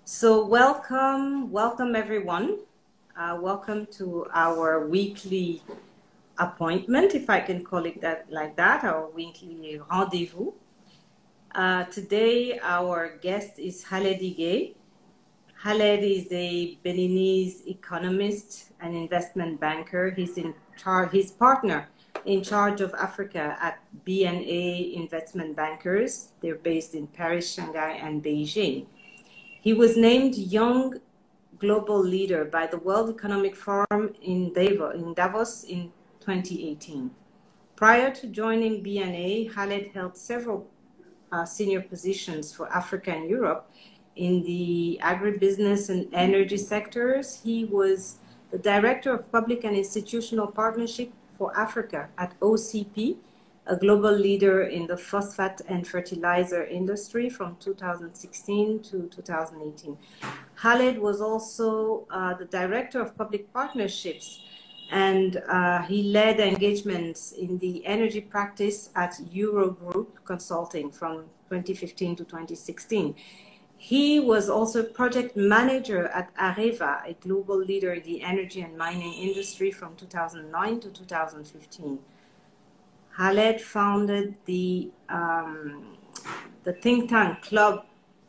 So welcome everyone. Welcome to our weekly appointment, if I can call it that like that, our weekly rendezvous. Today our guest is Khaled Ige. Khaled is a Beninese economist and investment banker. He's partner in charge of Africa at BNA Investment Bankers. They're based in Paris, Shanghai, and Beijing. He was named Young Global Leader by the World Economic Forum in Davos in 2018. Prior to joining BNA, Khaled held several senior positions for Africa and Europe in the agribusiness and energy sectors. He was the Director of Public and Institutional Partnership for Africa at OCP, a global leader in the phosphate and fertilizer industry from 2016 to 2018. Khaled was also the Director of Public Partnerships, and he led engagements in the energy practice at Eurogroup Consulting from 2015 to 2016. He was also project manager at Areva, a global leader in the energy and mining industry from 2009 to 2015. Khaled founded the think tank Club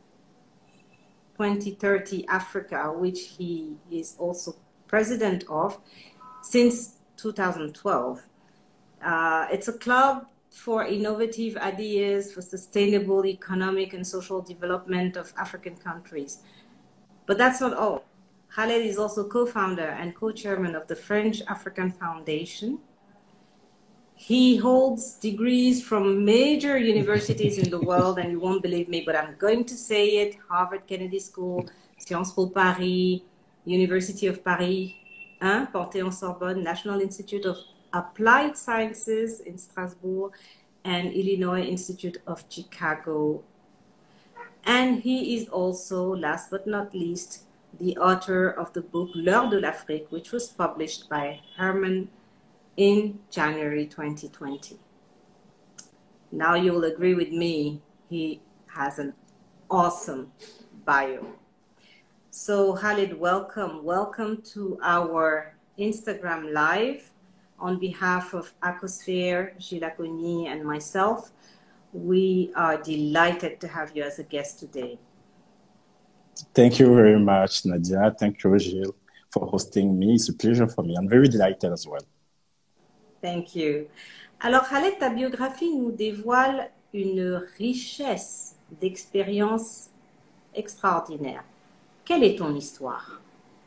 2030 Africa, which he is also president of since 2012. It's a club for innovative ideas for sustainable economic and social development of African countries. But that's not all. Khaled is also co-founder and co-chairman of the French African Foundation. He holds degrees from major universities in the world, and you won't believe me, but I'm going to say it: Harvard Kennedy School, Sciences Po Paris, University of Paris, Panthéon-Sorbonne, National Institute of Applied Sciences in Strasbourg, and Illinois Institute of Chicago. And he is also, last but not least, the author of the book L'Heure de l'Afrique, which was published by Herman in January 2020. Now you will agree with me, he has an awesome bio. So Khaled, welcome. Welcome to our Instagram Live. On behalf of Acosphere, Gilles Acogny, and myself, we are delighted to have you as a guest today. Thank you very much, Nadia. Thank you, Gilles, for hosting me. It's a pleasure for me. I'm very delighted as well. Thank you. Alors, Khaled, ta biographie nous dévoile une richesse d'expériences extraordinaires. Quelle est ton histoire?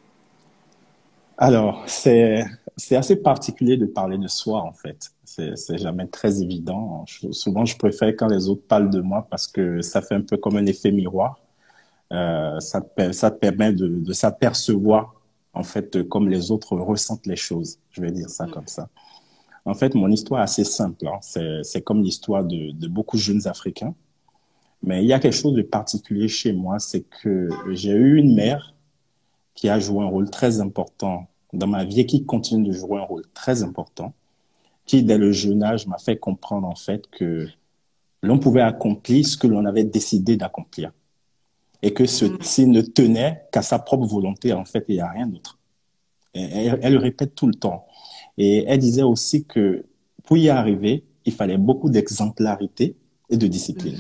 Alors, c'est assez particulier de parler de soi, en fait. C'est jamais très évident. Souvent, je préfère quand les autres parlent de moi parce que ça fait un peu comme un effet miroir. Ça te permet de s'apercevoir, en fait, comme les autres ressentent les choses. Je vais dire ça comme ça. En fait, mon histoire est assez simple. Hein. C'est comme l'histoire de beaucoup de jeunes Africains. Mais il y a quelque chose de particulier chez moi, c'est que j'ai eu une mère qui a joué un rôle très important dans ma vie et qui continue de jouer un rôle très important, qui, dès le jeune âge, m'a fait comprendre, en fait, que l'on pouvait accomplir ce que l'on avait décidé d'accomplir. Et que ceci ne tenait qu'à sa propre volonté, en fait, il n'y a rien d'autre. Elle le répète tout le temps. Et elle disait aussi que pour y arriver, il fallait beaucoup d'exemplarité et de discipline.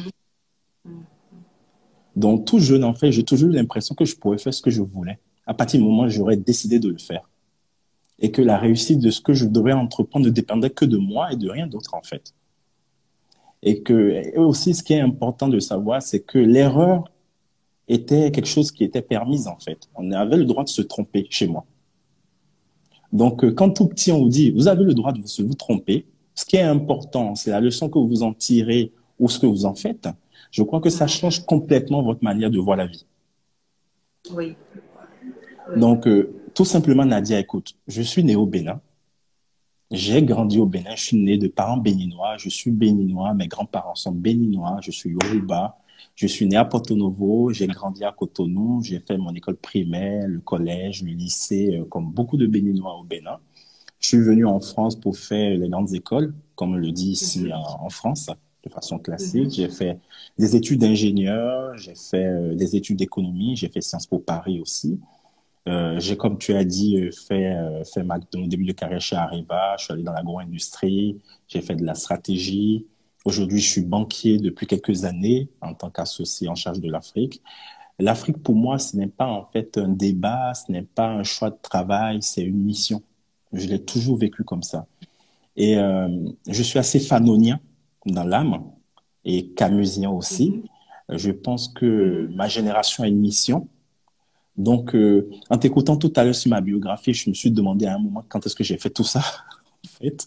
Donc, tout jeune, en fait, j'ai toujours eu l'impression que je pouvais faire ce que je voulais. À partir du moment où j'aurais décidé de le faire. Et que la réussite de ce que je devais entreprendre ne dépendait que de moi et de rien d'autre, en fait. Et aussi, ce qui est important de savoir, c'est que l'erreur était quelque chose qui était permise, en fait. On avait le droit de se tromper chez moi. Donc, quand tout petit, on vous dit, vous avez le droit de vous tromper, ce qui est important, c'est la leçon que vous en tirez ou ce que vous en faites. Je crois que ça change complètement votre manière de voir la vie. Oui. Donc, tout simplement, Nadia, écoute, je suis né au Bénin. J'ai grandi au Bénin. Je suis né de parents béninois. Je suis béninois. Mes grands-parents sont béninois. Je suis Yoruba. Je suis né à Porto Novo. J'ai grandi à Cotonou. J'ai fait mon école primaire, le collège, le lycée, comme beaucoup de béninois au Bénin. Je suis venu en France pour faire les grandes écoles, comme on le dit ici en France. de façon classique. Mhm. J'ai fait des études d'ingénieur, j'ai fait des études d'économie, j'ai fait Sciences Po Paris aussi. J'ai, comme tu as dit, fait mon début de carrière chez Areva. Je suis allé dans l'agro-industrie. J'ai fait de la stratégie. Aujourd'hui, je suis banquier depuis quelques années en tant qu'associé en charge de l'Afrique. L'Afrique, pour moi, ce n'est pas en fait un débat, ce n'est pas un choix de travail, c'est une mission. Je l'ai toujours vécu comme ça. Et je suis assez fanonien dans l'âme et camusien aussi. Mhm. Je pense que Mhm. ma génération a une mission. Donc, en t'écoutant tout à l'heure sur ma biographie, je me suis demandé à un moment quand est-ce que j'ai fait tout ça, en fait.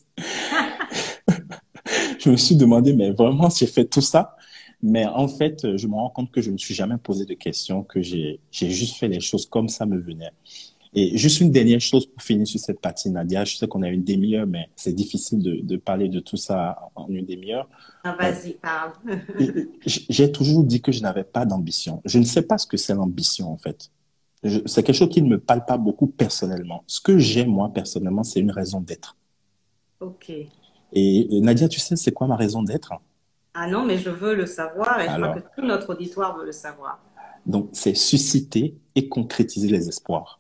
Je me suis demandé, mais vraiment, j'ai fait tout ça. Mais en fait, je me rends compte que je ne me suis jamais posé de questions, que j'ai juste fait les choses comme ça me venait. Et juste une dernière chose pour finir sur cette partie, Nadia. Je sais qu'on a une demi-heure, mais c'est difficile de parler de tout ça en une demi-heure. Ah, Euh, vas-y, parle. j'ai toujours dit que je n'avais pas d'ambition. Je ne sais pas ce que c'est l'ambition, en fait. C'est quelque chose qui ne me parle pas beaucoup personnellement. Ce que j'ai, moi, personnellement, c'est une raison d'être. Ok. Et Nadia, tu sais, c'est quoi ma raison d'être? Ah non, mais je veux le savoir et je crois que Alors, tout notre auditoire veut le savoir. donc, c'est susciter et concrétiser les espoirs.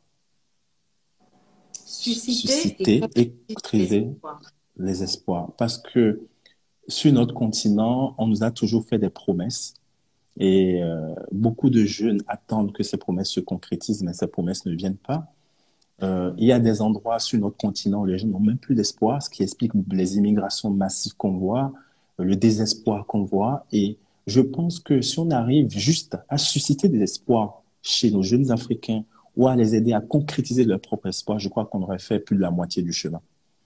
Susciter et Susciter et concrétiser les concrétiser espoirs. les espoirs. Parce que sur notre continent, on nous a toujours fait des promesses et beaucoup de jeunes attendent que ces promesses se concrétisent, mais ces promesses ne viennent pas. Il y a des endroits sur notre continent où les gens n'ont même plus d'espoir, ce qui explique les immigrations massives qu'on voit, le désespoir qu'on voit. Et je pense que si on arrive juste à susciter des espoirs chez nos jeunes Africains ou à les aider à concrétiser leur propre espoir, je crois qu'on aurait fait plus de la moitié du chemin.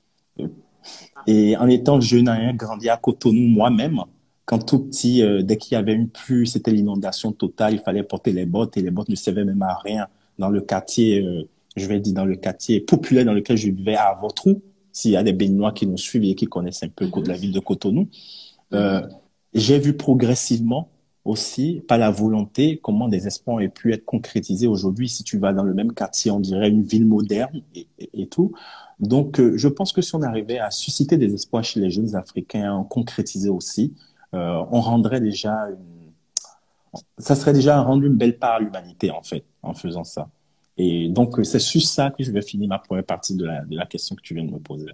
Et en étant jeune, ayant grandi à Cotonou moi-même, quand tout petit, dès qu'il y avait une pluie, c'était l'inondation totale, il fallait porter les bottes et les bottes ne servaient même à rien dans le quartier, je vais dire dans le quartier populaire dans lequel je vivais à Votrou, s'il y a des Béninois qui nous suivent et qui connaissent un peu Mhm. la ville de Cotonou. Euh, Mhm. j'ai vu progressivement aussi, par la volonté, comment des espoirs ont pu être concrétisés aujourd'hui. Si tu vas dans le même quartier, on dirait une ville moderne et tout. Donc, je pense que si on arrivait à susciter des espoirs chez les jeunes Africains, en concrétiser aussi, on rendrait déjà, ça serait déjà rendre une belle part à l'humanité, en fait, en faisant ça. Et donc, c'est sur ça que je vais finir ma première partie de la question que tu viens de me poser.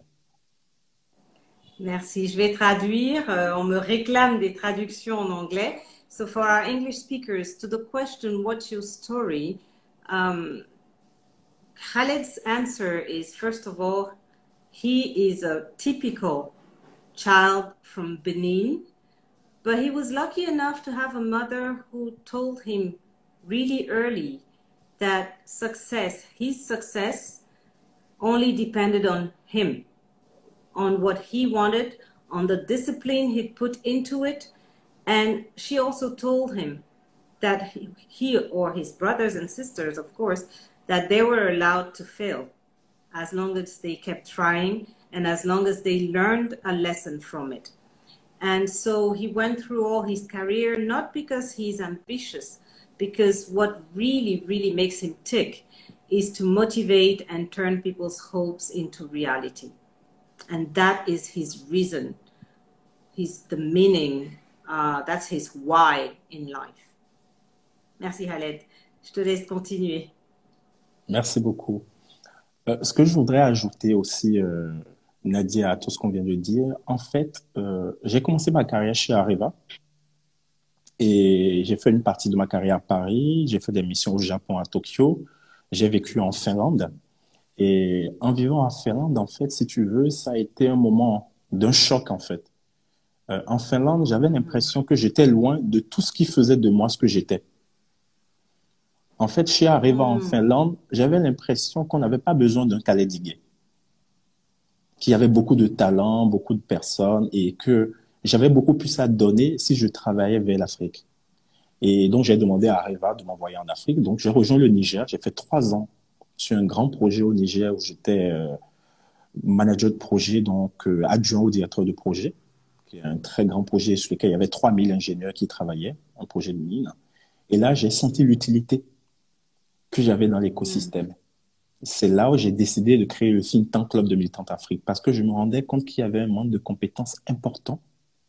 Merci. Je vais traduire. On me réclame des traductions en anglais. So for our English speakers, to the question, what's your story? Um, Khaled's answer is, first of all, he is a typical child from Benin, but he was lucky enough to have a mother who told him really early that his success, only depended on him, on what he wanted, on the discipline he'd put into it. And she also told him that he or his brothers and sisters, of course, that they were allowed to fail as long as they kept trying and as long as they learned a lesson from it. And so he went through all his career, not because he's ambitious, because what really, really makes him tick is to motivate and turn people's hopes into reality. And that is his reason, the meaning, that's his why in life. Merci Khaled. Je te laisse continuer. Merci beaucoup. Ce que je voudrais ajouter aussi, Nadia, à tout ce qu'on vient de dire, en fait, j'ai commencé ma carrière chez Areva et j'ai fait une partie de ma carrière à Paris, j'ai fait des missions au Japon, à Tokyo, j'ai vécu en Finlande. Et en vivant en Finlande, en fait, si tu veux, ça a été un moment d'un choc, en fait. En Finlande, j'avais l'impression que j'étais loin de tout ce qui faisait de moi ce que j'étais. En fait, chez Areva en Mm. Finlande, j'avais l'impression qu'on n'avait pas besoin d'un Kalédigué, qu'il y avait beaucoup de talents, beaucoup de personnes et que j'avais beaucoup plus à donner si je travaillais vers l'Afrique. Et donc, j'ai demandé à Areva de m'envoyer en Afrique. Donc, j'ai rejoint le Niger. J'ai fait 3 ans sur un grand projet au Niger où j'étais manager de projet, donc adjoint au directeur de projet, qui est un très grand projet sur lequel il y avait 3000 ingénieurs qui travaillaient, un projet de mine. Et là, j'ai senti l'utilité que j'avais dans Mm. l'écosystème. C'est là où j'ai décidé de créer le Think Tank Club de Militante Afrique parce que je me rendais compte qu'il y avait un manque de compétences important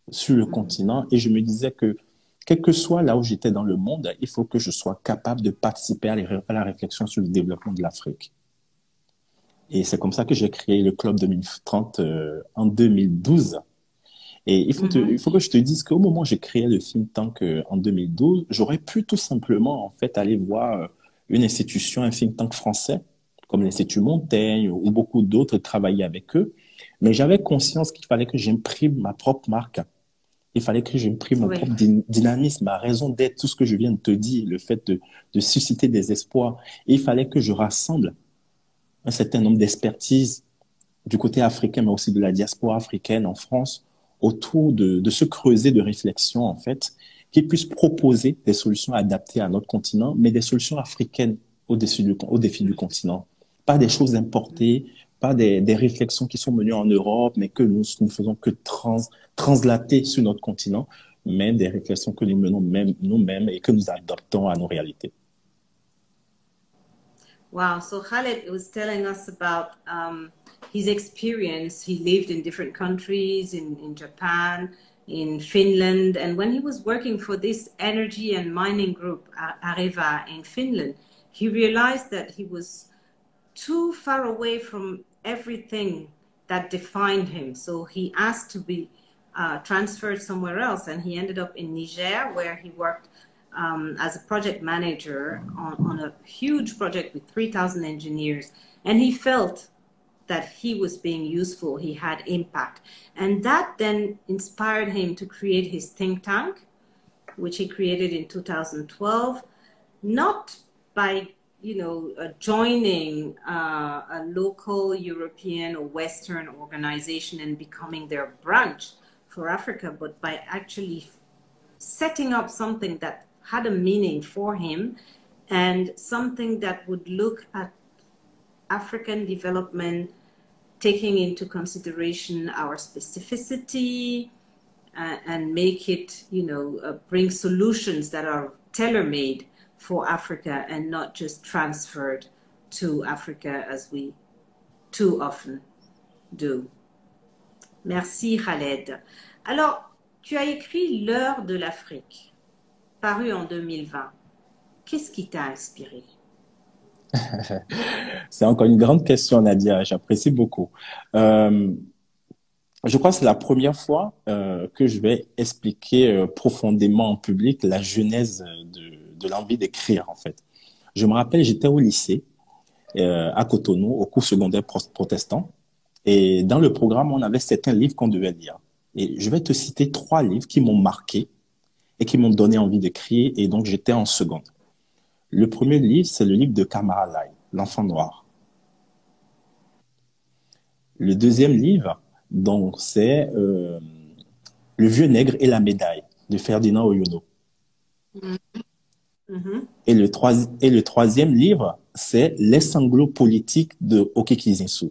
sur le continent et je me disais que quel que soit là où j'étais dans le monde, il faut que je sois capable de participer à la réflexion sur le développement de l'Afrique. Et c'est comme ça que j'ai créé le Club 2030 en 2012. Et il faut que je te dise qu'au moment où j'ai créé le think tank en 2012, j'aurais pu tout simplement en fait aller voir une institution, un think tank français, comme l'Institut Montaigne ou beaucoup d'autres, travailler avec eux. Mais j'avais conscience qu'il fallait que j'imprime ma propre marque. Il fallait que j'imprime mon Oui. propre dynamisme, ma raison d'être, tout ce que je viens de te dire, le fait de susciter des espoirs. Et il fallait que je rassemble un certain nombre d'expertises du côté africain, mais aussi de la diaspora africaine en France, autour de ce creuset de réflexion, en fait, qui puisse proposer des solutions adaptées à notre continent, mais des solutions africaines au défi du continent. Pas des choses importées, pas des réflexions qui sont menées en Europe, mais que nous ne faisons que translater sur notre continent, mais des réflexions que nous menons nous-mêmes et que nous adaptons à nos réalités. Wow. So Khaled was telling us about his experience. He lived in different countries, in Japan, in Finland. And when he was working for this energy and mining group, Areva, in Finland, he realized that he was too far away from everything that defined him. So he asked to be transferred somewhere else. And he ended up in Niger, where he worked as a project manager on a huge project with 3,000 engineers. And he felt that he was being useful, he had impact. And that then inspired him to create his think tank, which he created in 2012, not by joining a local European or Western organization and becoming their branch for Africa, but by actually setting up something that had a meaning for him and something that would look at African development, taking into consideration our specificity and make it, bring solutions that are tailor-made for Africa and not just transferred to Africa as we too often do. Merci Khaled. Alors, tu as écrit L'heure de l'Afrique, paru en 2020. Qu'est-ce qui t'a inspiré? C'est encore une grande question, Nadia. J'apprécie beaucoup. Je crois que c'est la première fois que je vais expliquer profondément en public la genèse de l'envie d'écrire, en fait. Je me rappelle, j'étais au lycée à Cotonou, au cours secondaire protestant. Et dans le programme, on avait certains livres qu'on devait lire. Et je vais te citer 3 livres qui m'ont marqué et qui m'ont donné envie d'écrire. Et donc, j'étais en seconde. Le premier livre, c'est le livre de Kamara Lai, L'Enfant Noir. Le deuxième livre, donc, c'est Le Vieux Nègre et la Médaille de Ferdinand Oyono. Et le troisième livre, c'est Les sanglots politiques de Okekizinsu.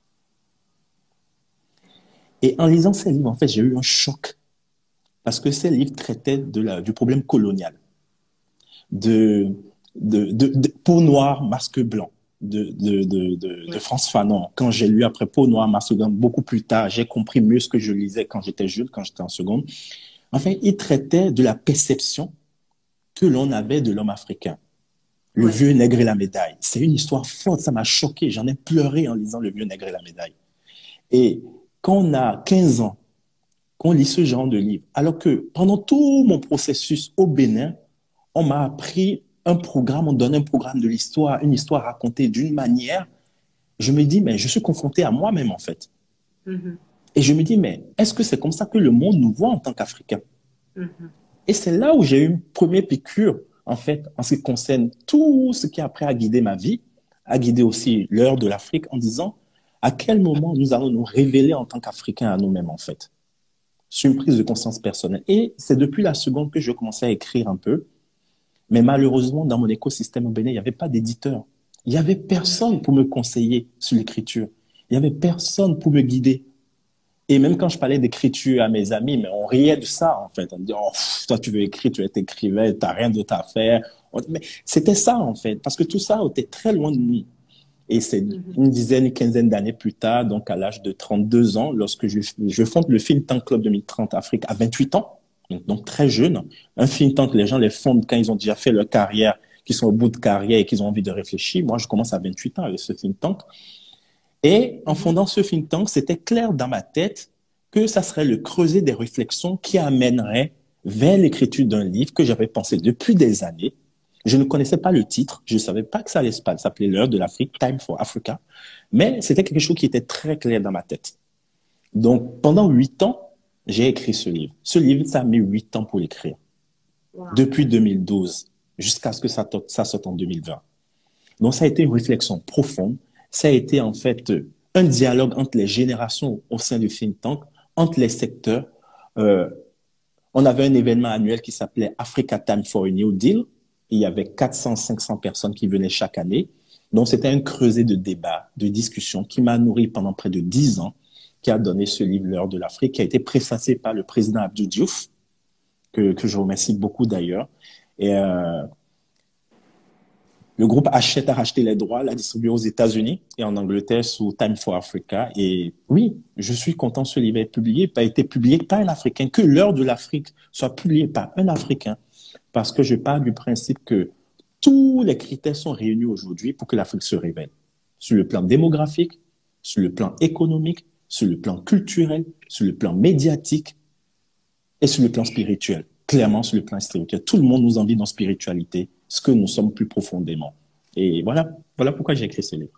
Et en lisant ces livres, en fait, j'ai eu un choc parce que ces livres traitaient du problème colonial, de Peau noire, masque blanc, de Frantz Fanon. Quand j'ai lu après Peau noire, masque blanc, beaucoup plus tard, j'ai compris mieux ce que je lisais quand j'étais jeune, quand j'étais en seconde. Enfin, il traitait de la perception que l'on avait de l'homme africain. Le Vieux Nègre et la Médaille. C'est une histoire forte, ça m'a choqué. J'en ai pleuré en lisant Le Vieux Nègre et la Médaille. Et quand on a 15 ans, qu'on lit ce genre de livre, alors que pendant tout mon processus au Bénin, on m'a appris un programme, on donne un programme de l'histoire, une histoire racontée d'une manière, je me dis, mais je suis confronté à moi-même en fait. Et je me dis, mais est-ce que c'est comme ça que le monde nous voit en tant qu'Africains? Et c'est là où j'ai eu une première piqûre, en fait, en ce qui concerne tout ce qui après a guidé ma vie, a guidé aussi l'heure de l'Afrique, en disant à quel moment nous allons nous révéler en tant qu'Africains à nous-mêmes, en fait. C'est une prise de conscience personnelle. Et c'est depuis la seconde que je commençais à écrire un peu. Mais malheureusement, dans mon écosystème au Bénin, il n'y avait pas d'éditeur. Il n'y avait personne pour me conseiller sur l'écriture. Il n'y avait personne pour me guider. Et même quand je parlais d'écriture à mes amis, mais on riait de ça, en fait. On me disait, oh, toi, tu veux écrire, tu es écrivain, tu n'as rien d'autre à faire. Mais c'était ça, en fait, parce que tout ça était très loin de nous. Et c'est une dizaine, une quinzaine d'années plus tard, donc à l'âge de 32 ans, lorsque je fonde le Think Tank Club 2030 Afrique à 28 ans, donc très jeune. Un think tank, les gens les fondent quand ils ont déjà fait leur carrière, qu'ils sont au bout de carrière et qu'ils ont envie de réfléchir. Moi, je commence à 28 ans avec ce think tank. Et en fondant ce think tank, c'était clair dans ma tête que ça serait le creuset des réflexions qui amènerait vers l'écriture d'un livre que j'avais pensé depuis des années. Je ne connaissais pas le titre, je ne savais pas que ça allait s'appeler L'heure de l'Afrique, Time for Africa, mais c'était quelque chose qui était très clair dans ma tête. Donc, pendant 8 ans, j'ai écrit ce livre. Ce livre, ça a mis 8 ans pour l'écrire. Wow. Depuis 2012, jusqu'à ce que ça sorte en 2020. Donc, ça a été une réflexion profonde. Ça a été, en fait, un dialogue entre les générations au sein du think tank, entre les secteurs. On avait un événement annuel qui s'appelait Africa Time for a New Deal. Il y avait 400-500 personnes qui venaient chaque année. Donc, c'était un creuset de débats, de discussions qui m'a nourri pendant près de 10 ans, qui a donné ce livre, L'heure de l'Afrique, qui a été préfacé par le président Abdou Diouf, que je remercie beaucoup d'ailleurs. Et le groupe Hachette a racheté les droits, l'a distribué aux États-Unis et en Angleterre sous Time for Africa. Et oui, je suis content que ce livre ait été publié par un Africain, que L'heure de l'Afrique soit publié par un Africain, parce que je pars du principe que tous les critères sont réunis aujourd'hui pour que l'Afrique se révèle. Sur le plan démographique, sur le plan économique, sur le plan culturel, sur le plan médiatique et sur le plan spirituel. Clairement, sur le plan spirituel. Tout le monde nous envie dans la spiritualité, ce que nous sommes plus profondément. Et voilà pourquoi j'ai écrit ce livre.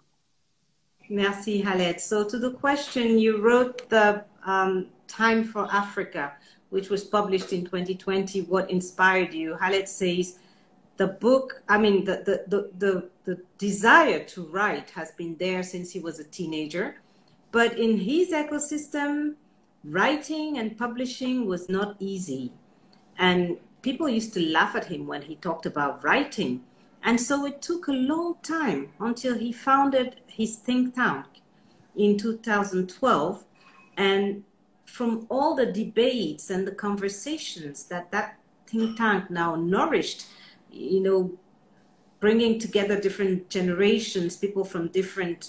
Merci, Khaled. So to the question, you wrote the Time for Africa, which was published in 2020. What inspired you? Khaled says, the book, I mean, the desire to write has been there since he was a teenager. But in his ecosystem, writing and publishing was not easy. And people used to laugh at him when he talked about writing. And so it took a long time until he founded his think tank in 2012. And from all the debates and the conversations that think tank now nourished, you know, bringing together different generations, people from different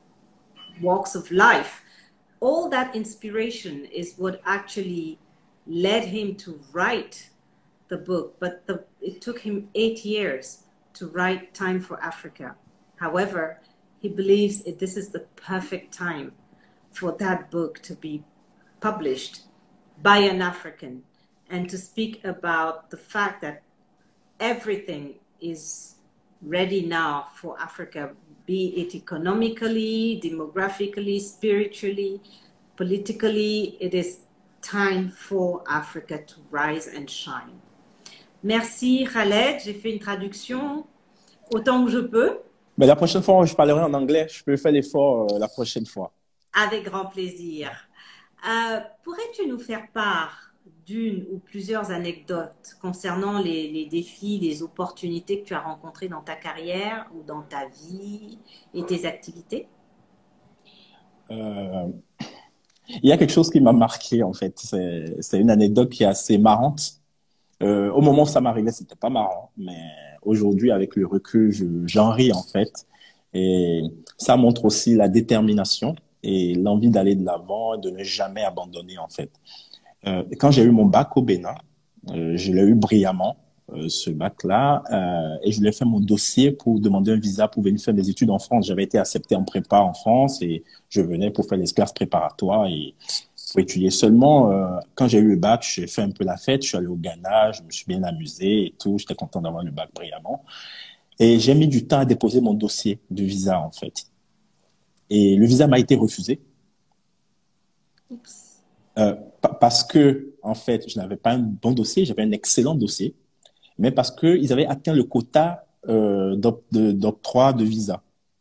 walks of life, all that inspiration is what actually led him to write the book. But it took him 8 years to write Time for Africa. However, he believes this is the perfect time for that book to be published by an African and to speak about the fact that everything is ready now for Africa, be it economically, demographically, spiritually, politically. It is time for Africa to rise and shine. Merci Khaled, j'ai fait une traduction autant que je peux. Mais la prochaine fois, je parlerai en anglais. Je peux faire l'effort la prochaine fois. Avec grand plaisir. Pourrais-tu nous faire part d'une ou plusieurs anecdotes concernant les défis, les opportunités que tu as rencontrées dans ta carrière ou dans ta vie et tes activités? Il y a quelque chose qui m'a marqué, en fait. C'est une anecdote qui est assez marrante. Au moment où ça m'arrivait, c'était pas marrant, mais aujourd'hui, avec le recul, j'en ris, en fait. Et ça montre aussi la détermination et l'envie d'aller de l'avant, de ne jamais abandonner, en fait. Quand j'ai eu mon bac au Bénin, je l'ai eu brillamment, ce bac-là, et je lui ai fait mon dossier pour demander un visa pour venir faire des études en France. J'avais été accepté en prépa en France et je venais pour faire les classes préparatoires et pour étudier. Seulement, quand j'ai eu le bac, j'ai fait un peu la fête, je suis allé au Ghana, je me suis bien amusé et tout, j'étais content d'avoir le bac brillamment. Et j'ai mis du temps à déposer mon dossier de visa, en fait. Et le visa m'a été refusé. Parce que, en fait, je n'avais pas un bon dossier, j'avais un excellent dossier, mais parce qu'ils avaient atteint le quota d'octroi de visa.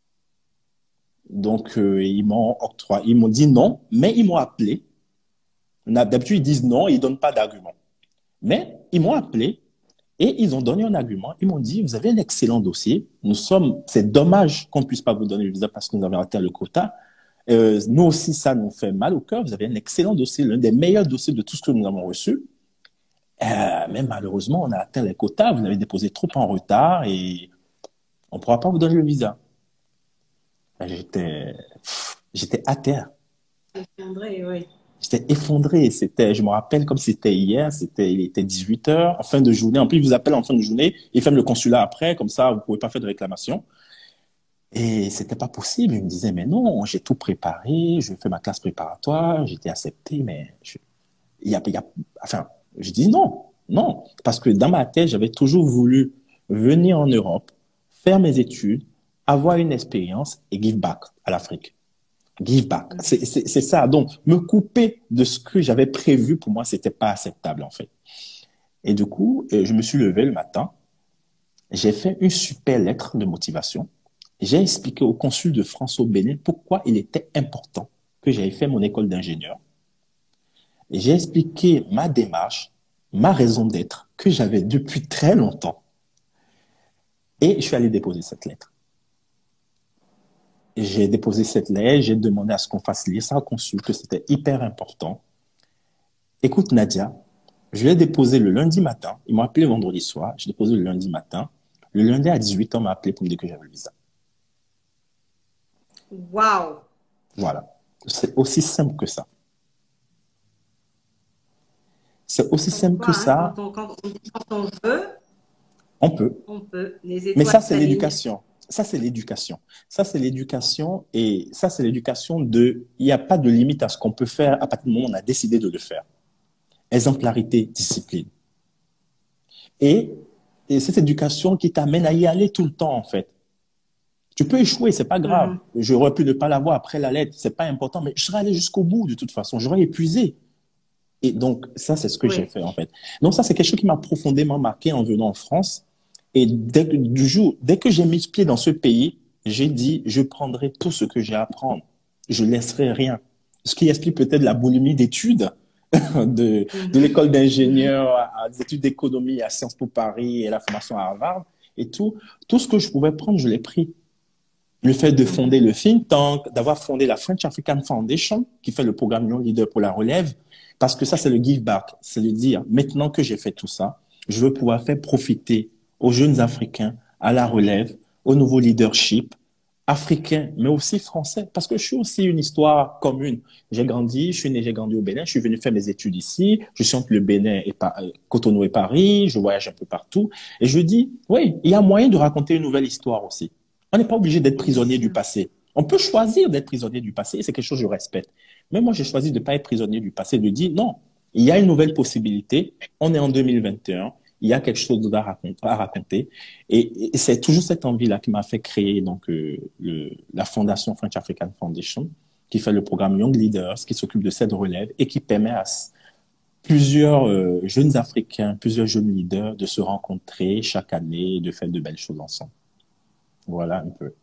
Donc, ils m'ont dit non, mais ils m'ont appelé. D'habitude, ils disent non et ils ne donnent pas d'argument. Mais ils m'ont appelé et ils ont donné un argument. Ils m'ont dit, vous avez un excellent dossier. C'est dommage qu'on ne puisse pas vous donner le visa parce que nous avons atteint le quota. Nous aussi, ça nous fait mal au cœur. Vous avez un excellent dossier, l'un des meilleurs dossiers de tout ce que nous avons reçu. Mais malheureusement, on a atteint les quotas. Vous avez déposé trop en retard et on ne pourra pas vous donner le visa. J'étais, j'étais à terre. André, oui. J'étais effondré. Je me rappelle comme si c'était hier. Il était 18 heures, en fin de journée. En plus, ils vous appellent en fin de journée. Ils ferment le consulat après. Comme ça, vous pouvez pas faire de réclamation. Et c'était pas possible. Ils me disaient, mais non, j'ai tout préparé. Je fais ma classe préparatoire. J'étais accepté, mais enfin, je dis non, non. Parce que dans ma tête, j'avais toujours voulu venir en Europe, faire mes études, avoir une expérience et give back à l'Afrique. Give back. C'est ça. Donc, me couper de ce que j'avais prévu, pour moi, c'était pas acceptable, en fait. Et du coup, je me suis levé le matin. J'ai fait une super lettre de motivation. J'ai expliqué au consul de France au Bénin pourquoi il était important que j'aille faire mon école d'ingénieur. J'ai expliqué ma démarche, ma raison d'être que j'avais depuis très longtemps. Et je suis allé déposer cette lettre. J'ai déposé cette lettre, j'ai demandé à ce qu'on fasse lire ça au consul, que c'était hyper important. Écoute, Nadia, je l'ai déposé le lundi matin. Ils m'ont appelé le vendredi soir. J'ai déposé le lundi matin. Le lundi à 18h, on m'a appelé pour me dire que j'avais le visa. Wow. Voilà. C'est aussi simple que ça. C'est aussi Comme simple quoi, que hein, ça. quand on veut, On peut. on peut. Les Mais étoiles ça, c'est s'alignent. l'éducation. Ça, c'est l'éducation. Ça, c'est l'éducation. Et ça, c'est l'éducation de... Il n'y a pas de limite à ce qu'on peut faire à partir du moment où on a décidé de le faire. Exemplarité, discipline. Et, et cette éducation qui t'amène à y aller tout le temps, en fait. Tu peux échouer, c'est pas grave. Mhm. J'aurais pu ne pas l'avoir après la lettre, c'est pas important, mais je serais allé jusqu'au bout de toute façon. J'aurais épuisé. Et donc, ça, c'est ce que j'ai Oui. fait, en fait. Donc, ça, c'est quelque chose qui m'a profondément marqué en venant en France. Et dès que j'ai mis le pied dans ce pays, j'ai dit, je prendrai tout ce que j'ai à prendre. Je laisserai rien. Ce qui explique peut-être la boulimie d'études de Mhm. l'école Mhm. d'ingénieur à des études d'économie à Sciences Po Paris et la formation à Harvard et tout. Tout ce que je pouvais prendre, je l'ai pris. Le fait de fonder Mhm. le think tank, d'avoir fondé la French African Foundation, qui fait le programme Young Leader pour la relève, parce que ça, c'est le give back. C'est de dire, maintenant que j'ai fait tout ça, je veux pouvoir faire profiter aux jeunes Africains, à la relève, au nouveau leadership africain, mais aussi français, parce que je suis aussi une histoire commune. J'ai grandi, je suis né, j'ai grandi au Bénin, je suis venu faire mes études ici, je suis entre le Bénin et Cotonou et Paris, je voyage un peu partout, et je dis, oui, il y a moyen de raconter une nouvelle histoire aussi. On n'est pas obligé d'être Bien prisonnier du sûr. passé. On peut choisir d'être prisonnier du passé, et c'est quelque chose que je respecte. Mais moi, j'ai choisi de ne pas être prisonnier du passé, de dire non, il y a une nouvelle possibilité, on est en 2021, il y a quelque chose à raconter. Et c'est toujours cette envie-là qui m'a fait créer donc, la fondation French African Foundation, qui fait le programme Young Leaders, qui s'occupe de cette relève et qui permet à plusieurs jeunes Africains, plusieurs jeunes leaders de se rencontrer chaque année et de faire de belles choses ensemble. Voilà un peu.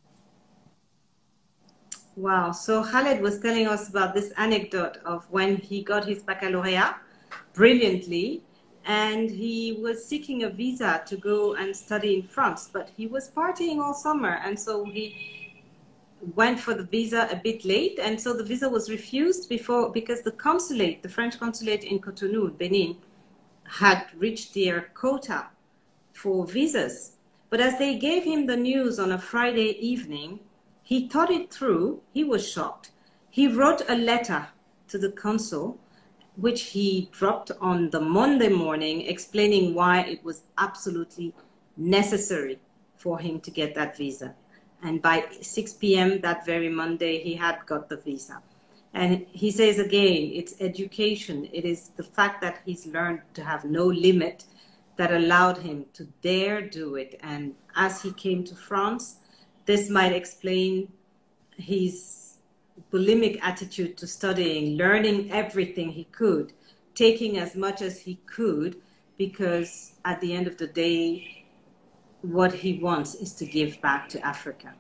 Wow. So Khaled was telling us about this anecdote of when he got his baccalaureate brilliantly, and he was seeking a visa to go and study in France, but he was partying all summer, and so he went for the visa a bit late, and so the visa was refused before because the consulate, the French consulate in Cotonou, Benin, had reached their quota for visas. But as they gave him the news on a Friday evening, he thought it through. He was shocked. He wrote a letter to the consul, which he dropped on the Monday morning, explaining why it was absolutely necessary for him to get that visa. And by 6 p.m. that very Monday, he had got the visa. And he says again, it's education. It is the fact that he's learned to have no limit that allowed him to dare do it. And as he came to France, this might explain his bulimic attitude to studying, learning everything he could, taking as much as he could, because at the end of the day, what he wants is to give back to Africa.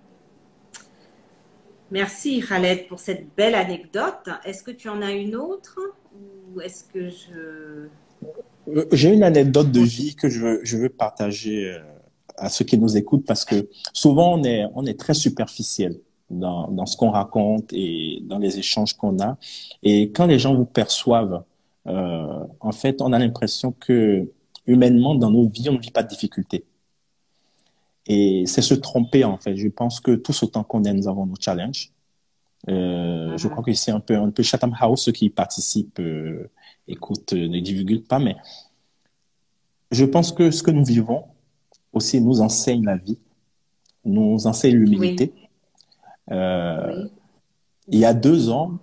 Merci Khaled pour cette belle anecdote. Est-ce que tu en as une autre ou est-ce que je... J'ai une anecdote de vie que je veux partager à ceux qui nous écoutent parce que souvent on est très superficiel dans ce qu'on raconte et dans les échanges qu'on a. Et quand les gens vous perçoivent, en fait, on a l'impression que humainement, dans nos vies, on ne vit pas de difficultés. Et c'est se tromper, en fait. Je pense que tous autant qu'on est, nous avons nos challenges. Je crois que c'est un peu Chatham House, ceux qui y participent, écoute, ne divulguent pas, mais je pense que ce que nous vivons aussi nous enseigne la vie, nous enseigne Oui, l'humilité. Euh, oui. il y a 2 ans,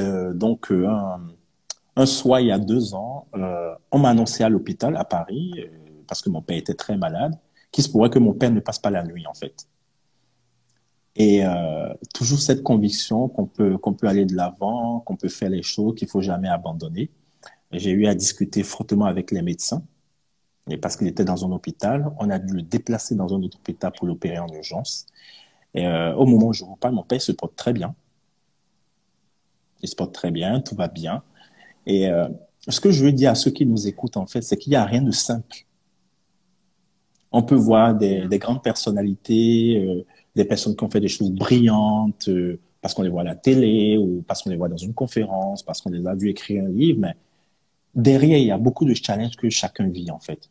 un soir, il y a 2 ans, on m'a annoncé à l'hôpital à Paris, parce que mon père était très malade, qu'il se pourrait que mon père ne passe pas la nuit, en fait. Et toujours cette conviction qu'on peut aller de l'avant, qu'on peut faire les choses, qu'il faut jamais abandonner. J'ai eu à discuter fortement avec les médecins, et parce qu'il était dans un hôpital, on a dû le déplacer dans un autre hôpital pour l'opérer en urgence. Et au moment où je vous parle, mon père se porte très bien. Il se porte très bien, tout va bien. Et ce que je veux dire à ceux qui nous écoutent, en fait, c'est qu'il n'y a rien de simple. On peut voir des grandes personnalités, des personnes qui ont fait des choses brillantes, parce qu'on les voit à la télé ou parce qu'on les voit dans une conférence, parce qu'on les a vus écrire un livre, mais derrière, il y a beaucoup de challenges que chacun vit, en fait.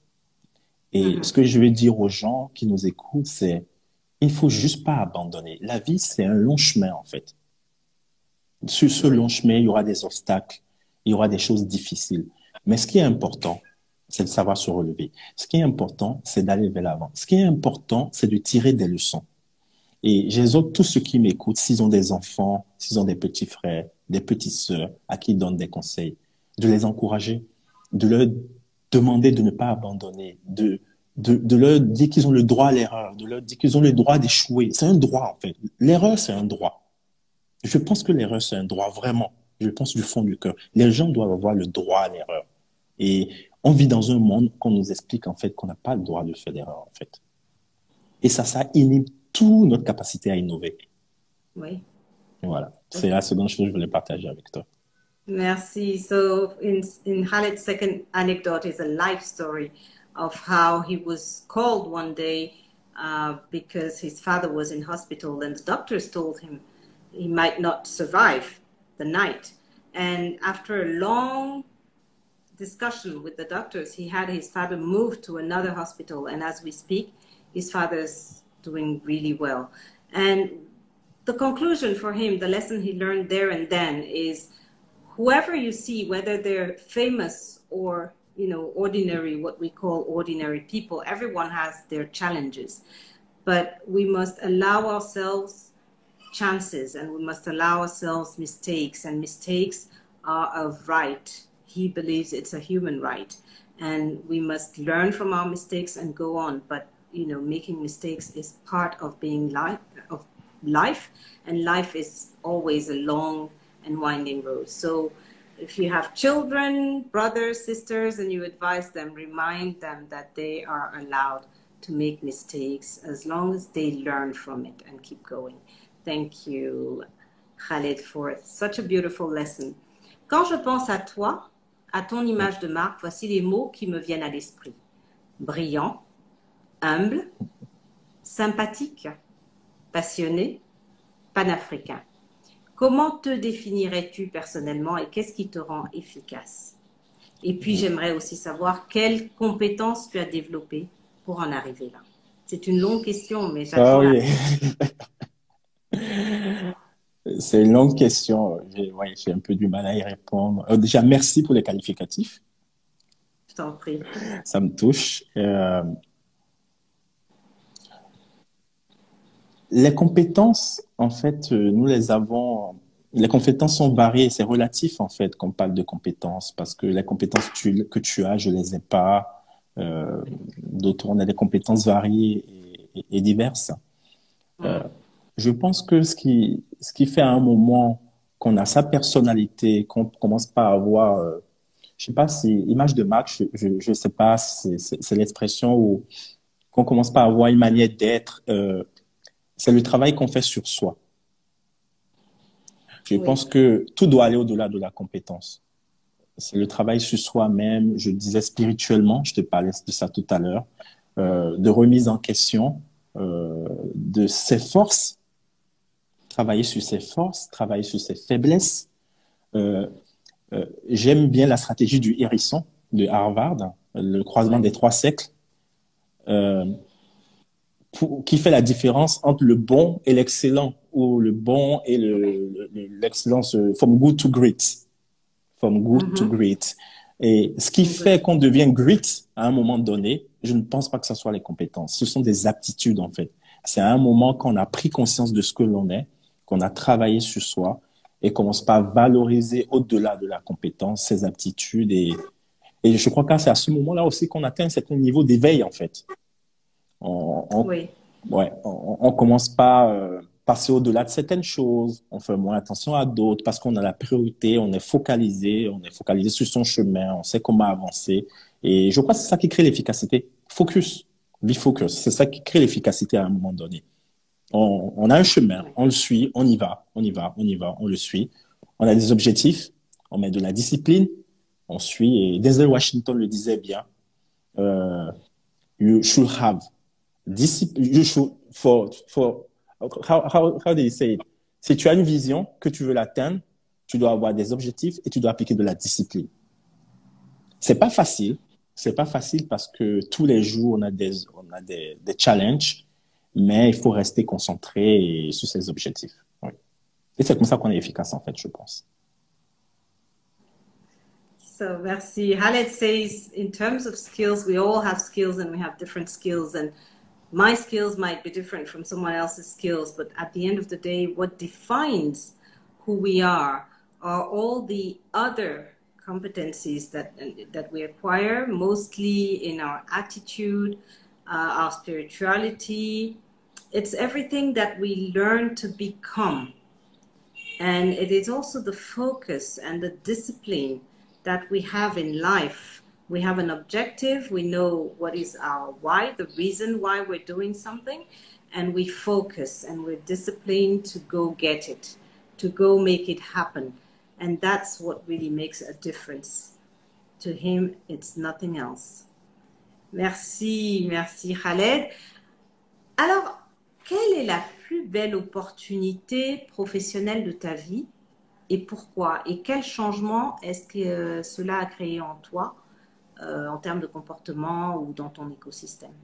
Et ce Mhm. que je veux dire aux gens qui nous écoutent, c'est il faut juste pas abandonner. La vie, c'est un long chemin, en fait. Sur ce long Oui, chemin, il y aura des obstacles, il y aura des choses difficiles. Mais ce qui est important, c'est de savoir se relever. Ce qui est important, c'est d'aller vers l'avant. Ce qui est important, c'est de tirer des leçons. Et j'exhorte tous ceux qui m'écoutent, s'ils ont des enfants, s'ils ont des petits frères, des petites sœurs, à qui ils donnent des conseils, de les encourager, de leur demander de ne pas abandonner, de leur dire qu'ils ont le droit à l'erreur, de leur dire qu'ils ont le droit d'échouer. C'est un droit, en fait. L'erreur, c'est un droit. Je pense que l'erreur, c'est un droit, vraiment. Je pense du fond du cœur. Les gens doivent avoir le droit à l'erreur. Et on vit dans un monde qu'on nous explique, en fait, qu'on n'a pas le droit de faire d'erreur, en fait. Et ça inhibe toute notre capacité à innover. oui. Voilà. C'est Ok. la seconde chose que je voulais partager avec toi. Merci. So, in Khaled's second anecdote is a life story of how he was called one day because his father was in hospital, and the doctors told him he might not survive the night. And after a long discussion with the doctors, he had his father moved to another hospital. And as we speak, his father's doing really well. And the conclusion for him, the lesson he learned there and then is whoever you see, whether they're famous or ordinary, what we call ordinary people, everyone has their challenges. But we must allow ourselves chances and we must allow ourselves mistakes, and mistakes are a right. He believes it's a human right, and we must learn from our mistakes and go on. But making mistakes is part of being life, and life is always a long and winding road. So if you have children, brothers, sisters, and you advise them, remind them that they are allowed to make mistakes as long as they learn from it and keep going. Thank you, Khaled, for such a beautiful lesson. Quand je pense à toi, à ton image de marque, voici les mots qui me viennent à l'esprit. Brillant, humble, sympathique, passionné, panafricain. Comment te définirais-tu personnellement et qu'est-ce qui te rend efficace? Et puis j'aimerais aussi savoir quelles compétences tu as développées pour en arriver là. C'est une longue question, mais Ah j'attends la oui, réponse. c'est une longue question. Ouais, j'ai un peu du mal à y répondre. Déjà, merci pour les qualificatifs. Je t'en prie. Ça me touche. Les compétences, en fait, nous les avons. Les compétences sont variées. C'est relatif, en fait, qu'on parle de compétences, parce que les compétences que tu as, je les ai pas. D'autres, on a des compétences variées et diverses. Euh, Mm. je pense que ce qui fait à un moment qu'on a sa personnalité, qu'on commence pas à avoir, je sais pas si image de marque, je sais pas, c'est l'expression où qu'on commence pas à avoir une manière d'être. C'est le travail qu'on fait sur soi. Je pense Oui, que tout doit aller au-delà de la compétence. C'est le travail sur soi-même. Je disais spirituellement, je te parlais de ça tout à l'heure, de remise en question de ses forces, travailler sur ses forces, travailler sur ses faiblesses. Euh, J'aime bien la stratégie du hérisson de Harvard, le croisement oui, des 3 siècles. Euh, qui fait la différence entre le bon et l'excellent, ou le bon et l'excellence, from good to great. From good to great. Et ce qui fait qu'on devient great à un moment donné, je ne pense pas que ce soit les compétences. Ce sont des aptitudes, en fait. C'est à un moment qu'on a pris conscience de ce que l'on est, qu'on a travaillé sur soi et qu'on commence pas à valoriser au-delà de la compétence, ses aptitudes. Et je crois que c'est à ce moment-là aussi qu'on atteint un certain niveau d'éveil, en fait. Oui. Ouais, on commence pas passer au-delà de certaines choses, on fait moins attention à d'autres parce qu'on a la priorité, on est focalisé sur son chemin, on sait comment avancer. Et je crois que c'est ça qui crée l'efficacité. Focus, be focus, c'est ça qui crée l'efficacité à un moment donné. On a un chemin, on le suit, on y va, on le suit. On a des objectifs, on met de la discipline, on suit. Et Denzel Washington le disait bien, you should have you should for how do you say it? Si tu as une vision que tu veux l'atteindre, tu dois avoir des objectifs et tu dois appliquer de la discipline. C'est pas facile parce que tous les jours on a des challenges, mais il faut rester concentré sur ses objectifs. Oui. Et c'est comme ça qu'on est efficace en fait, je pense. So, merci. Khaled says, in terms of skills, we all have skills and we have different skills, and my skills might be different from someone else's skills, but at the end of the day, what defines who we are all the other competencies that we acquire, mostly in our attitude, our spirituality. It's everything that we learn to become. And it is also the focus and the discipline that we have in life. We have an objective, we know what is our why, the reason why we're doing something, and we focus and we're disciplined to go get it, to go make it happen. And that's what really makes a difference. To him, it's nothing else. Merci, merci Khaled. Alors, quelle est la plus belle opportunité professionnelle de ta vie et pourquoi? Et quel changement est-ce que cela a créé en toi en termes de comportement ou dans ton écosystème?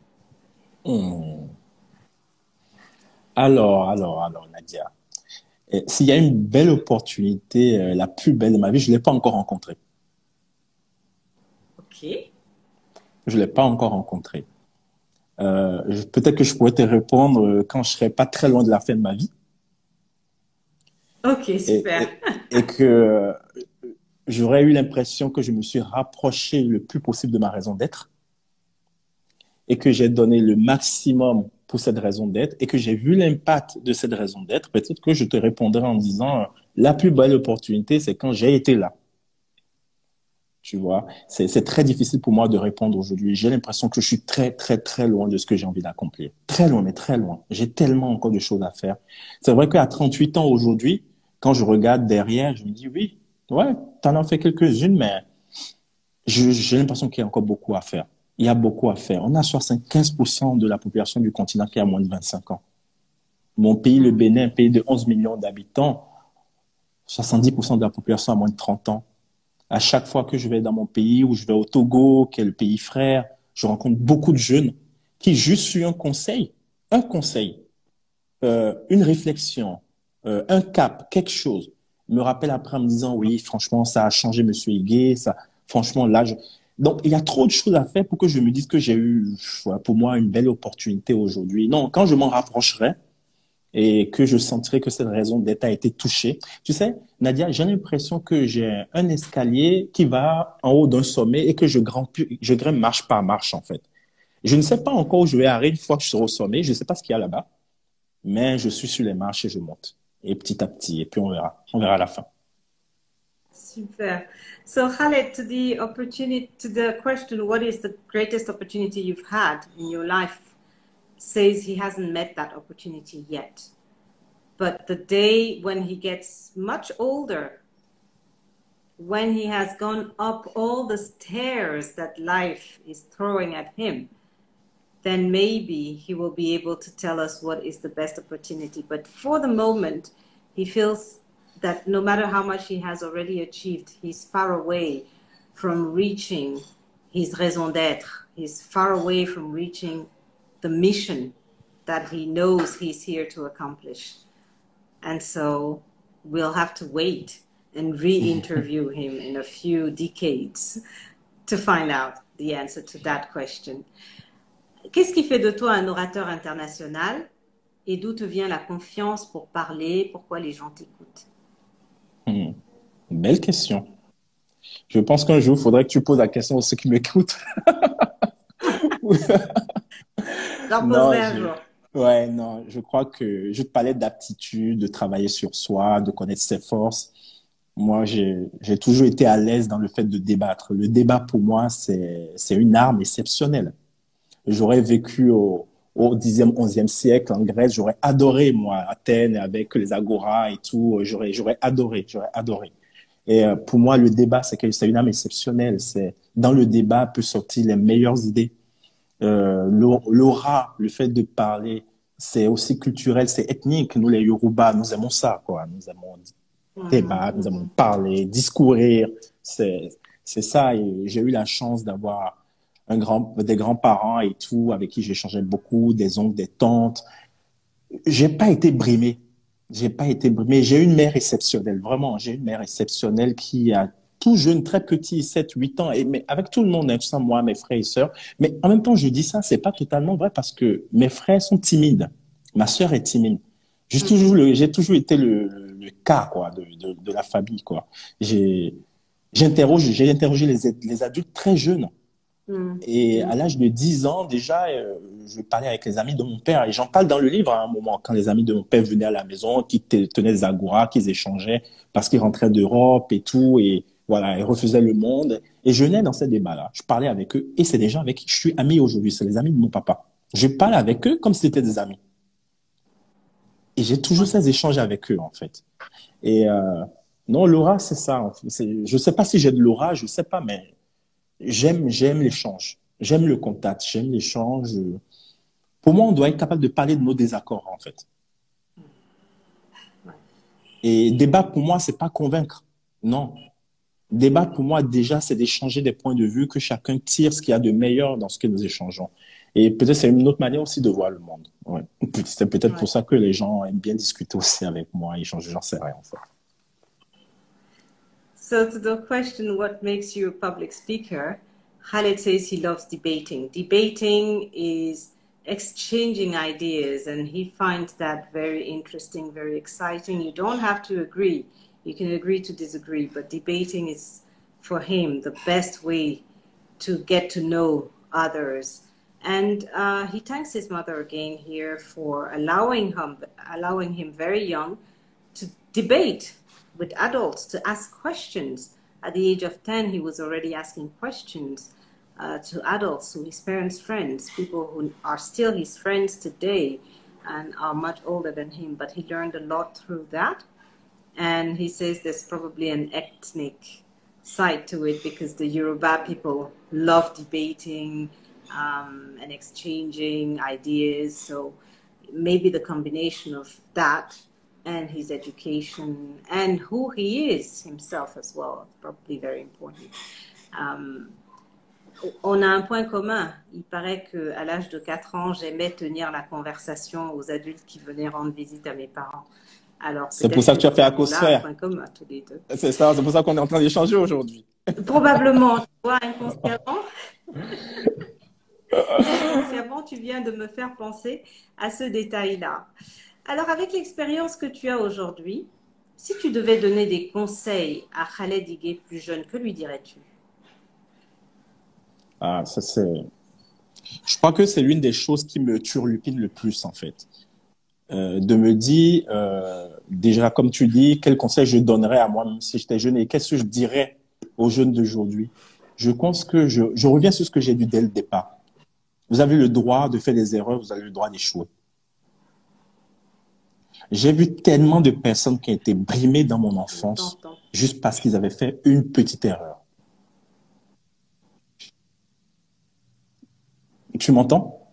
Alors, Nadia, s'il y a une belle opportunité, la plus belle de ma vie, je ne l'ai pas encore rencontrée. Ok. Je ne l'ai pas encore rencontrée. Peut-être que je pourrais te répondre quand je serai pas très loin de la fin de ma vie. Ok, super. Et que j'aurais eu l'impression que je me suis rapproché le plus possible de ma raison d'être et que j'ai donné le maximum pour cette raison d'être et que j'ai vu l'impact de cette raison d'être. Peut-être que je te répondrai en disant la plus belle opportunité, c'est quand j'ai été là. Tu vois, c'est très difficile pour moi de répondre aujourd'hui. J'ai l'impression que je suis très, très, très loin de ce que j'ai envie d'accomplir. Très loin, mais très loin. J'ai tellement encore de choses à faire. C'est vrai qu'à 38 ans aujourd'hui, quand je regarde derrière, je me dis oui, ouais, t'en as fait quelques-unes, mais j'ai l'impression qu'il y a encore beaucoup à faire. Il y a beaucoup à faire. On a 75% de la population du continent qui a moins de 25 ans. Mon pays, le Bénin, un pays de 11 millions d'habitants, 70% de la population a moins de 30 ans. À chaque fois que je vais dans mon pays ou je vais au Togo, qui est le pays frère, je rencontre beaucoup de jeunes qui, juste sur un conseil, une réflexion, un cap, quelque chose, me rappellent après en me disant, oui, franchement, ça a changé, monsieur Higuet, ça, franchement, là, donc, il y a trop de choses à faire pour que je me dise que j'ai eu, pour moi, une belle opportunité aujourd'hui. Non, quand je m'en rapprocherai, et que je sentirai que cette raison d'être a été touchée. Tu sais, Nadia, j'ai l'impression que j'ai un escalier qui va en haut d'un sommet et que je grimpe marche par marche, en fait. Je ne sais pas encore où je vais arriver une fois que je serai au sommet. Je ne sais pas ce qu'il y a là-bas, mais je suis sur les marches et je monte. Et petit à petit, et puis on verra. On verra à la fin. Super. So Khaled, to the question, what is the greatest opportunity you've had in your life? Says he hasn't met that opportunity yet. But the day when he gets much older, when he has gone up all the stairs that life is throwing at him, then maybe he will be able to tell us what is the best opportunity. But for the moment, he feels that no matter how much he has already achieved, he's far away from reaching his raison d'être. He's far away from reaching the mission that he knows he's here to accomplish. And so we'll have to wait and re-interview him in a few decades to find out the answer to that question. Qu'est-ce qui fait de toi un orateur international et d'où te vient la confiance pour parler? Pourquoi les gens t'écoutent? Belle question. Je pense qu'un jour, il faudrait que tu poses la question à ceux qui m'écoutent. J'en Non, poserai un jour. ouais, non, je crois que je te parlais d'aptitude, de travailler sur soi, de connaître ses forces. Moi, j'ai toujours été à l'aise dans le fait de débattre. Le débat, pour moi, c'est une arme exceptionnelle. J'aurais vécu au 10e, 11e siècle en Grèce. J'aurais adoré, moi, Athènes avec les agoras et tout. J'aurais adoré, j'aurais adoré. Et pour moi, le débat, c'est une arme exceptionnelle. Dans le débat peut sortir les meilleures idées. L'aura, le fait de parler, c'est aussi culturel, c'est ethnique. Nous, les Yoruba, nous aimons ça, quoi. Nous aimons débattre, nous aimons parler, discourir. C'est ça. Et j'ai eu la chance d'avoir des grands-parents et tout, avec qui j'échangeais beaucoup, des oncles, des tantes. J'ai pas été brimé. J'ai pas été brimé. J'ai une mère exceptionnelle, vraiment. J'ai une mère exceptionnelle qui a tout jeune, très petit, 7, 8 ans, mais avec tout le monde, hein, tout ça, moi, mes frères et sœurs. Mais en même temps, je dis ça, c'est pas totalement vrai parce que mes frères sont timides. Ma sœur est timide. J'ai toujours été le cas, quoi, de la famille, quoi. J'ai interrogé les adultes très jeunes. Et à l'âge de 10 ans, déjà, je parlais avec les amis de mon père. Et j'en parle dans le livre à un moment, quand les amis de mon père venaient à la maison, qui tenaient des agoras, qu'ils échangeaient parce qu'ils rentraient d'Europe et tout. Et voilà, ils refusaient le monde. Et je venais dans ces débats-là. Je parlais avec eux. Et c'est des gens avec qui je suis ami aujourd'hui. C'est les amis de mon papa. Je parle avec eux comme si c'était des amis. Et j'ai toujours ces échanges avec eux, en fait. Et non, l'aura, c'est ça. En fait. Je sais pas si j'ai de l'aura, je sais pas, mais j'aime l'échange. J'aime le contact, j'aime l'échange. Pour moi, on doit être capable de parler de nos désaccords, en fait. Et débat, pour moi, c'est pas convaincre. Non. Débat, pour moi, déjà, c'est d'échanger des points de vue, que chacun tire ce qu'il y a de meilleur dans ce que nous échangeons. Et peut-être c'est une autre manière aussi de voir le monde. Ouais. C'est peut-être pour ça que les gens aiment bien discuter aussi avec moi, échanger, j'en sais rien, en fait. So to the question, what makes you a public speaker? Khaled says he loves debating. Debating is exchanging ideas, and he finds that very interesting, very exciting. You don't have to agree. You can agree to disagree, but debating is, for him, the best way to get to know others. And he thanks his mother again here for allowing him very young to debate with adults, to ask questions. At the age of 10, he was already asking questions to adults, to his parents' friends, people who are still his friends today and are much older than him. But he learned a lot through that. And he says there's probably an ethnic side to it because the Yoruba people love debating and exchanging ideas. So maybe the combination of that and his education and who he is himself as well, probably very important. On a un point commun. Il paraît qu'à l'âge de 4 ans, j'aimais tenir la conversation aux adultes qui venaient rendre visite à mes parents. Alors, c'est pour ça que tu as fait Aquasphère. Un point commun, tous les deux. C'est ça, c'est pour ça qu'on est en train d'échanger aujourd'hui. Probablement, tu vois, inconsciemment. Inconsciemment, tu viens de me faire penser à ce détail-là. Alors, avec l'expérience que tu as aujourd'hui, si tu devais donner des conseils à Khaled Igué plus jeune, que lui dirais-tu? Ah, ça c'est... Je crois que c'est l'une des choses qui me turlupine le plus, en fait. De me dire, déjà, comme tu dis, quel conseil je donnerais à moi-même si j'étais jeune et qu'est-ce que je dirais aux jeunes d'aujourd'hui. Je pense que je reviens sur ce que j'ai dit dès le départ. Vous avez le droit de faire des erreurs, vous avez le droit d'échouer. J'ai vu tellement de personnes qui ont été brimées dans mon enfance juste parce qu'ils avaient fait une petite erreur. Tu m'entends?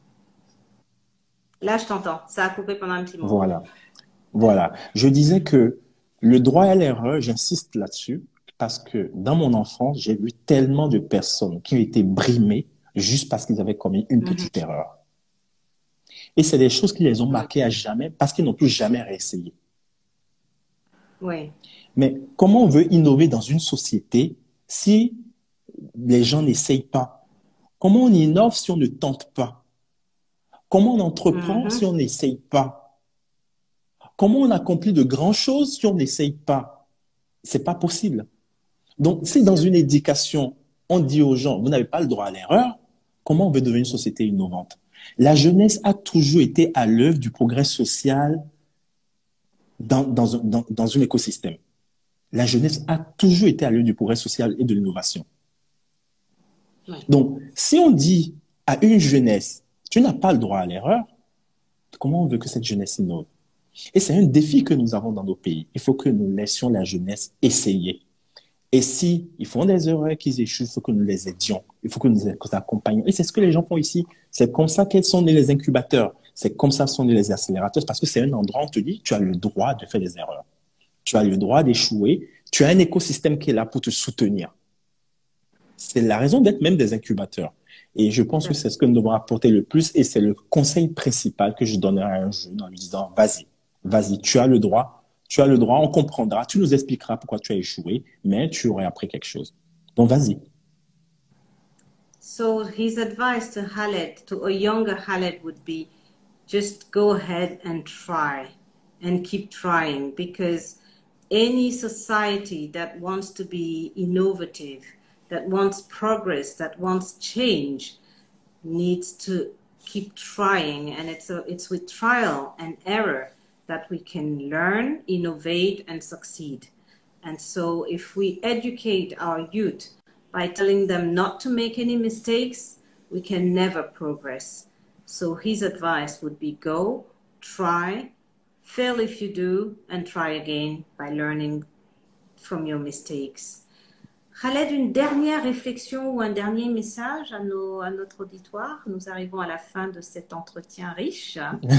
Là, je t'entends. Ça a coupé pendant un petit moment. Voilà. Je disais que le droit à l'erreur, j'insiste là-dessus, parce que dans mon enfance, j'ai vu tellement de personnes qui ont été brimées juste parce qu'ils avaient commis une petite erreur. Et c'est des choses qui les ont marqués à jamais parce qu'ils n'ont plus jamais réessayé. Oui. Mais comment on veut innover dans une société si les gens n'essayent pas? Comment on innove si on ne tente pas? Comment on entreprend si on n'essaye pas? Comment on accomplit de grandes choses si on n'essaye pas? C'est pas possible. Donc, si dans une éducation, on dit aux gens, vous n'avez pas le droit à l'erreur, comment on veut devenir une société innovante? La jeunesse a toujours été à l'œuvre du progrès social dans un écosystème. La jeunesse a toujours été à l'œuvre du progrès social et de l'innovation. Ouais. Donc, si on dit à une jeunesse, tu n'as pas le droit à l'erreur, comment on veut que cette jeunesse innove? Et c'est un défi que nous avons dans nos pays. Il faut que nous laissions la jeunesse essayer. Et si ils font des erreurs, qu'ils échouent, il faut que nous les aidions. Il faut que nous les accompagnions. Et c'est ce que les gens font ici. C'est comme ça qu'elles sont nés les incubateurs. C'est comme ça sont nés les accélérateurs. Parce que c'est un endroit où on te dit, tu as le droit de faire des erreurs. Tu as le droit d'échouer. Tu as un écosystème qui est là pour te soutenir. C'est la raison d'être même des incubateurs. Et je pense que c'est ce que nous devons apporter le plus. Et c'est le conseil principal que je donnerai à un jeune en lui disant, vas-y, vas-y, tu as le droit. Tu as le droit, on comprendra, tu nous expliqueras pourquoi tu as échoué, mais tu aurais appris quelque chose. Donc, vas-y. So his advice to Khaled, to a younger Khaled, would be just go ahead and try and keep trying, because any society that wants to be innovative, that wants progress, that wants change, needs to keep trying, and it's with trial and error that we can learn, innovate, and succeed. And so if we educate our youth by telling them not to make any mistakes, we can never progress. So his advice would be go, try, fail if you do, and try again by learning from your mistakes. Khaled, une dernière réflexion ou un dernier message à notre auditoire. Nous arrivons à la fin de cet entretien riche.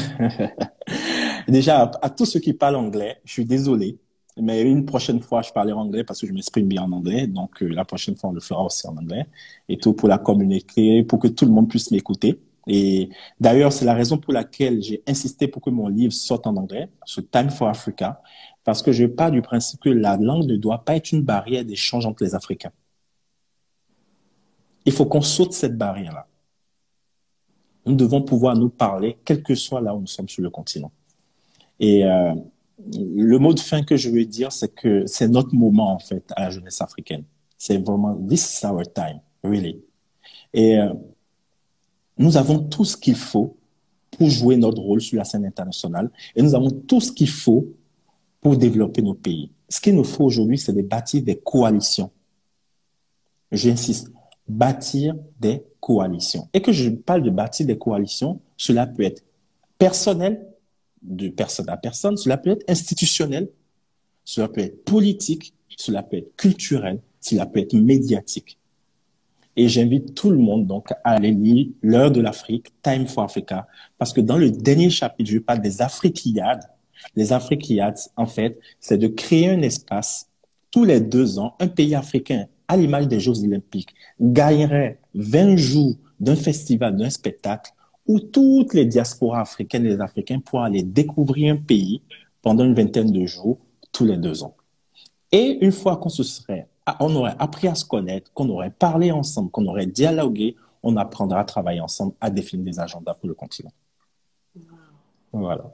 Déjà, à tous ceux qui parlent anglais, je suis désolé, mais une prochaine fois, je parlerai anglais parce que je m'exprime bien en anglais. Donc, la prochaine fois, on le fera aussi en anglais. Et tout pour la communiquer, pour que tout le monde puisse m'écouter. Et d'ailleurs, c'est la raison pour laquelle j'ai insisté pour que mon livre sorte en anglais, ce Time for Africa, parce que je pars du principe que la langue ne doit pas être une barrière d'échange entre les Africains. Il faut qu'on saute cette barrière-là. Nous devons pouvoir nous parler, quel que soit là où nous sommes sur le continent. Et le mot de fin que je veux dire, c'est que c'est notre moment, en fait, à la jeunesse africaine. C'est vraiment, this is our time, really. Et nous avons tout ce qu'il faut pour jouer notre rôle sur la scène internationale. Et nous avons tout ce qu'il faut pour développer nos pays. Ce qu'il nous faut aujourd'hui, c'est de bâtir des coalitions. J'insiste, bâtir des coalitions. Et que je parle de bâtir des coalitions, cela peut être personnel, de personne à personne, cela peut être institutionnel, cela peut être politique, cela peut être culturel, cela peut être médiatique. Et j'invite tout le monde donc à aller lire L'heure de l'Afrique, Time for Africa, parce que dans le dernier chapitre, je parle des Afriquiades. Les Afriquiades, en fait, c'est de créer un espace tous les 2 ans, un pays africain, à l'image des Jeux Olympiques, gagnerait 20 jours d'un festival, d'un spectacle, où toutes les diasporas africaines et les Africains pourraient aller découvrir un pays pendant une vingtaine de jours, tous les 2 ans. Et une fois on aurait appris à se connaître, qu'on aurait parlé ensemble, qu'on aurait dialogué, on apprendra à travailler ensemble, à définir des agendas pour le continent. Voilà.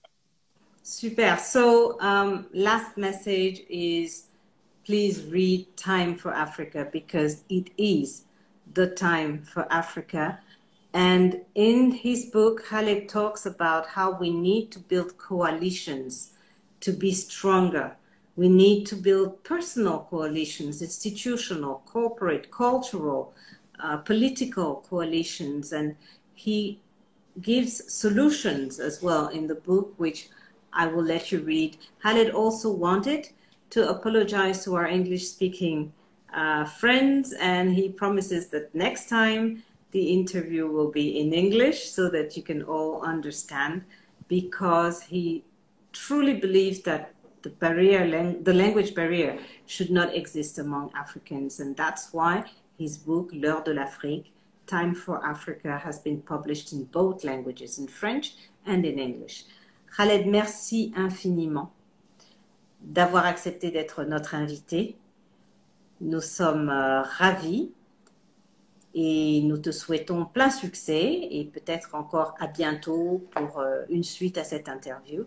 Super. So, last message is, please read Time for Africa, because it is the time for Africa. And in his book, Khaled talks about how we need to build coalitions to be stronger. We need to build personal coalitions, institutional, corporate, cultural, political coalitions. And he gives solutions as well in the book, which I will let you read. Khaled also wanted to apologize to our English-speaking friends, and he promises that next time the interview will be in English so that you can all understand, because he truly believes that the language barrier should not exist among Africans. And that's why his book, L'heure de l'Afrique, Time for Africa has been published in both languages, in French and in English. Khaled, merci infiniment d'avoir accepté d'être notre invité. Nous sommes ravis et nous te souhaitons plein succès et peut-être encore à bientôt pour une suite à cette interview.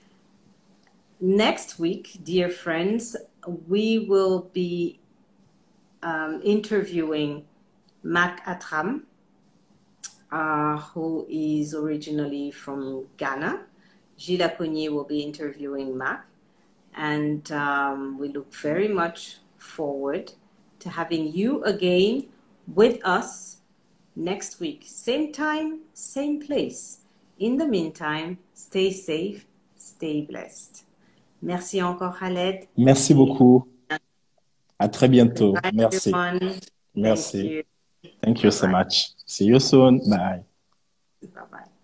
Next week, dear friends, we will be interviewing Mac Atram, who is originally from Ghana. Gilles Acognier will be interviewing Mac, and we look very much forward to having you again with us next week. Same time, same place. In the meantime, stay safe, stay blessed. Merci encore, Khaled. Merci beaucoup. À très bientôt. Bye, Merci. everyone. Merci. Thank you. Thank you so much. See you soon. Bye. Bye-bye.